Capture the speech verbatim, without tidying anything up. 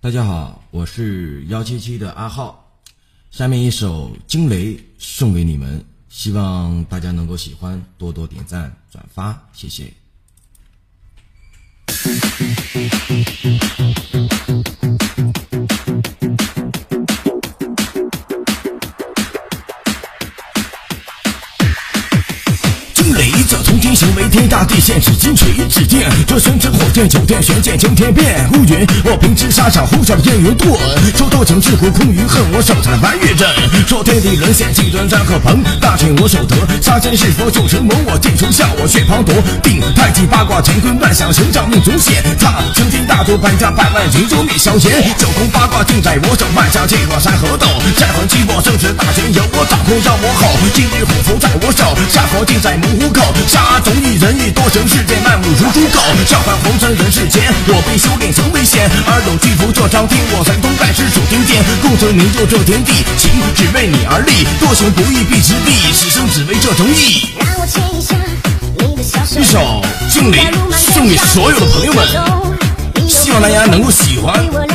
大家好，我是幺七七的阿浩，下面一首《惊雷》送给你们，希望大家能够喜欢，多多点赞转发，谢谢。惊雷，这从天行为天大地，现实金锤指剑，这生生火箭九天玄剑惊天变。乌云，我平之沙场呼啸烟云遁，说多情之苦空余恨，我手残弯月阵。说天地沦陷气端山河鹏，大权我手得，杀仙是佛救神魔，我剑出下我血滂沱。定太极八卦乾坤万象，神掌命中显。他擎天大作百家百万人中灭萧炎，九宫八卦尽在我手，万象尽我山河斗。战魂激我生死大权由我掌控，让我吼。今日虎符在我手，杀佛尽在猛虎口。杀种一人一多成世界，万物如猪狗。召唤红尘人世间，我被修炼成危险。而懂巨幅这张天，我神通盖世数经典。共成名就这天地，情只为你而立。多行不义必之地，此生只为这诚意。一首《惊雷》送给所有的朋友们，希望大家能够喜欢。